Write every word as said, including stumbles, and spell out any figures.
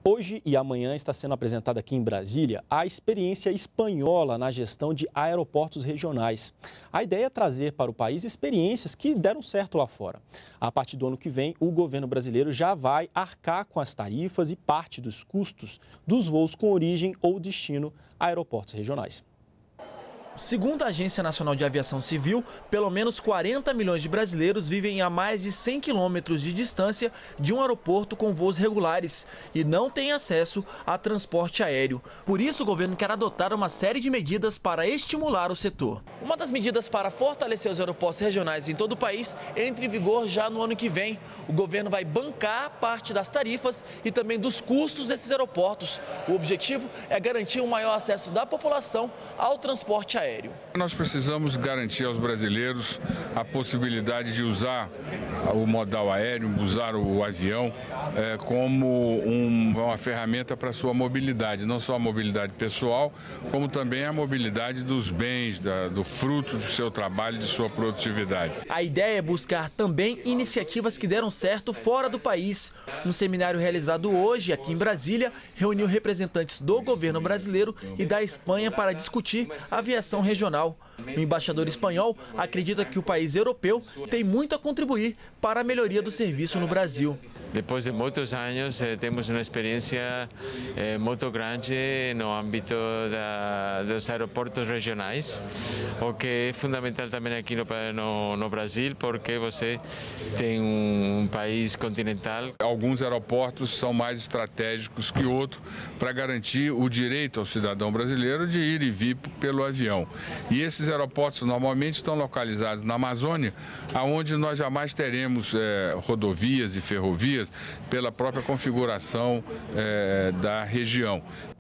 Hoje e amanhã está sendo apresentada aqui em Brasília a experiência espanhola na gestão de aeroportos regionais. A ideia é trazer para o país experiências que deram certo lá fora. A partir do ano que vem, o governo brasileiro já vai arcar com as tarifas e parte dos custos dos voos com origem ou destino a aeroportos regionais. Segundo a Agência Nacional de Aviação Civil, pelo menos quarenta milhões de brasileiros vivem a mais de cem quilômetros de distância de um aeroporto com voos regulares e não têm acesso a transporte aéreo. Por isso, o governo quer adotar uma série de medidas para estimular o setor. Uma das medidas para fortalecer os aeroportos regionais em todo o país entra em vigor já no ano que vem. O governo vai bancar parte das tarifas e também dos custos desses aeroportos. O objetivo é garantir um maior acesso da população ao transporte aéreo. Aéreo. Nós precisamos garantir aos brasileiros a possibilidade de usar o modal aéreo, usar o avião é, como um, uma ferramenta para a sua mobilidade, não só a mobilidade pessoal, como também a mobilidade dos bens, da, do fruto do seu trabalho, de sua produtividade. A ideia é buscar também iniciativas que deram certo fora do país. Um seminário realizado hoje aqui em Brasília reuniu representantes do governo brasileiro e da Espanha para discutir a aviação regional. O embaixador espanhol acredita que o país europeu tem muito a contribuir para a melhoria do serviço no Brasil. Depois de muitos anos, eh, temos uma experiência eh, muito grande no âmbito da, dos aeroportos regionais, o que é fundamental também aqui no, no, no Brasil, porque você tem um país continental. Alguns aeroportos são mais estratégicos que outros para garantir o direito ao cidadão brasileiro de ir e vir pelo avião. E esses aeroportos normalmente estão localizados na Amazônia, onde nós jamais teremos eh, rodovias e ferrovias pela própria configuração eh, da região.